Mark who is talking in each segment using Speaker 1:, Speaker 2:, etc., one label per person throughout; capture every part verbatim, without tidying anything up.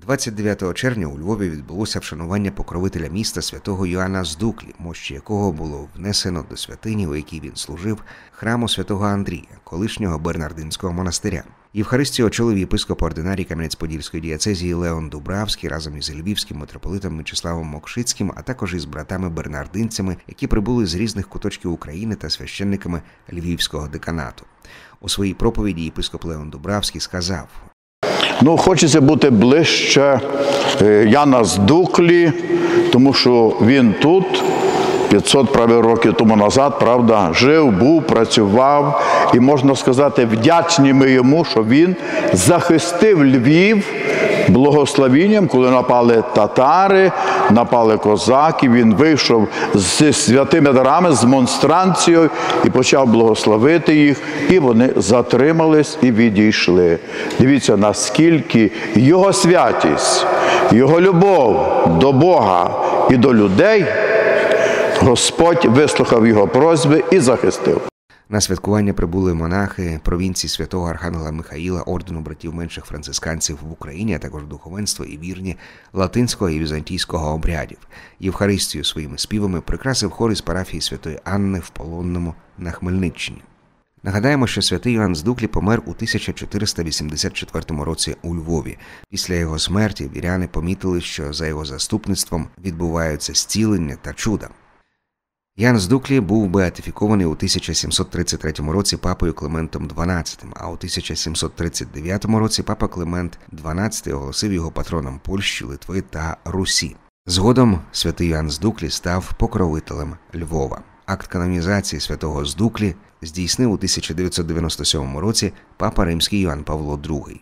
Speaker 1: двадцять дев'ятого червня у Львові відбулося вшанування покровителя міста святого Йоанна з Дуклі, мощі якого було внесено до святині, у якій він служив, храму святого Андрія, колишнього Бернардинського монастиря. Євхаристію очолив єпископ ординарій Кам'янець-Подільської дієцезії Леон Дубравський разом із львівським митрополитом Мечиславом Мокшицьким, а також із братами-бернардинцями, які прибули з різних куточків України та священниками Львівського деканату. У своїй проповіді єпископ Леон Дубравський сказав:
Speaker 2: Ну, хочеться бути ближче Яна з Дуклі, тому що він тут п'ятсот правих років тому назад, правда, жив, був, працював. І можна сказати, вдячні ми йому, що він захистив Львів благословінням, коли напали татари, напали козаки. Він вийшов з святими дарами, з монстранцією і почав благословити їх. І вони затримались і відійшли. Дивіться, наскільки його святість, його любов до Бога і до людей, Господь вислухав його просьби і захистив.
Speaker 1: На святкування прибули монахи провінції святого Архангела Михаїла, ордену братів менших францисканців в Україні, а також духовенство і вірні латинського і візантійського обрядів. Євхаристію своїми співами прикрасив хор із парафії Святої Анни в Полонному на Хмельниччині. Нагадаємо, що святий Йоанн з Дуклі помер у тисяча чотириста вісімдесят четвертому році у Львові. Після його смерті віряни помітили, що за його заступництвом відбуваються зцілення та чуда. Йоанн з Дуклі був беатифікований у тисяча сімсот тридцять третьому році папою Климентом дванадцятим, а у тисяча сімсот тридцять дев'ятому році папа Климент дванадцятий оголосив його патроном Польщі, Литви та Русі. Згодом святий Йоанн з Дуклі став покровителем Львова. Акт канонізації святого з Дуклі здійснив у тисяча дев'ятсот дев'яносто сьомому році папа Римський Йоанн Павло другий.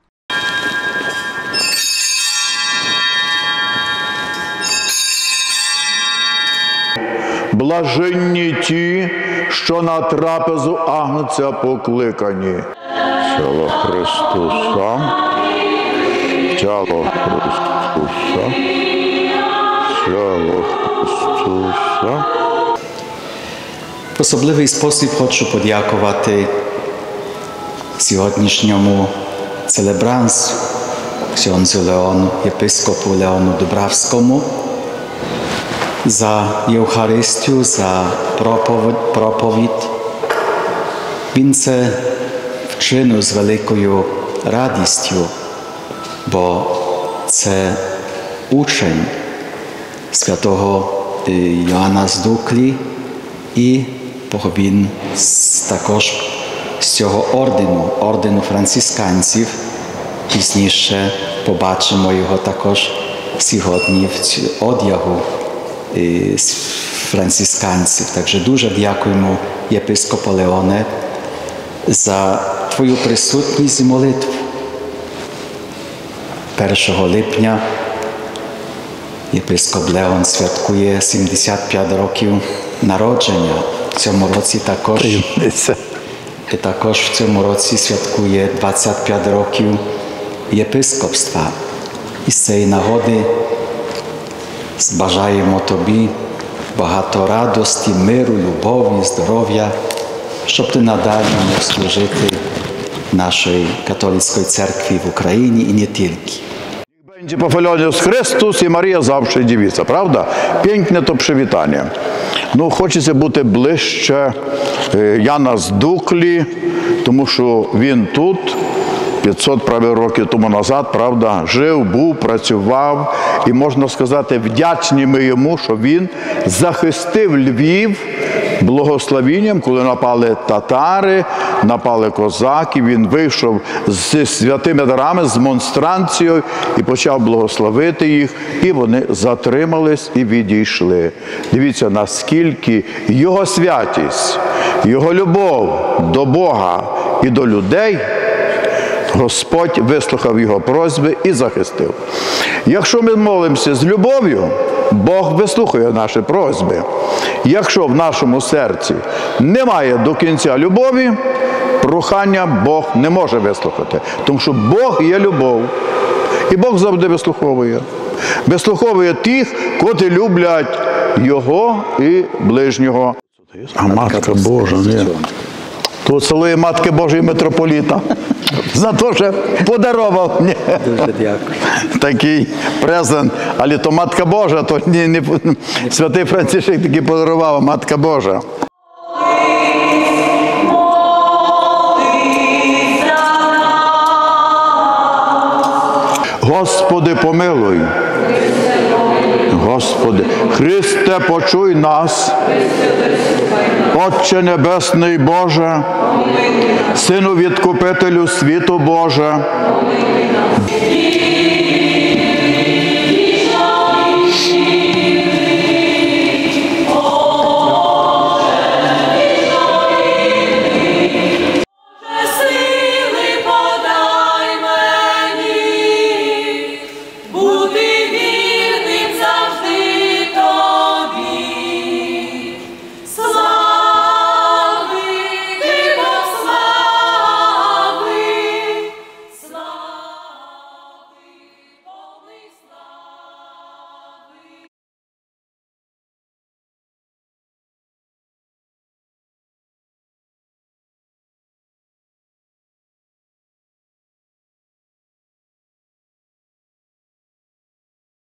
Speaker 2: Блаженні ті, що на трапезу Агнця покликані. Тіло Христуса, тіло Христуса, тіло Христуса.
Speaker 3: В особливий спосіб хочу подякувати сьогоднішньому целебрансу, ксьондзу Леону, єпископу Леону Дубравському, за Євхаристію, за проповідь, проповідь. Він це вчинив з великою радістю, бо це учень святого Йоанна з Дуклі, і він також з цього ордену, ордену францисканців. Пізніше побачимо його також сьогодні в одягу францисканців. Takže дуже дякуємо, єпископе Леоне, за твою присутність і молитву. першого липня єпископ Леон святкує сімдесят п'ять років народження. В цьому році також, і також в цьому році святкує двадцять п'ять років єпископства. І з цієї нагоди бажаємо тобі багато радості, миру, любові, здоров'я, щоб ти надалі міг служити нашій католицькій церкві в Україні і не тільки.
Speaker 2: Będzie pochwalony Chrystus і Марія завжди дівиця, правда? Piękne to przywitanie. Ну, хочеться бути ближче Яна з Дуклі, тому що він тут п'ятсот правих років тому назад, правда, жив, був, працював. І можна сказати, вдячні ми йому, що він захистив Львів благословінням, коли напали татари, напали козаки. Він вийшов з святими дарами, з монстранцією і почав благословити їх. І вони затримались і відійшли. Дивіться, наскільки його святість, його любов до Бога і до людей, Господь вислухав його просьби і захистив. Якщо ми молимося з любов'ю, Бог вислухає наші просьби. Якщо в нашому серці немає до кінця любові, прохання Бог не може вислухати. Тому що Бог є любов. І Бог завжди вислуховує. Вислуховує тих, котрі люблять Його і ближнього. А Матка Божа, ні. То цілої Матки Божої митрополіта. За те, що подарував мені
Speaker 3: Дуже дякую.
Speaker 2: такий презент. Але то Матка Божа, то не, не, святий Францишек такий подарував, а Матка Божа. Господи, помилуй. Господи, Христе, почуй нас. Отче Небесний Боже, Сину Відкупителю світу Боже.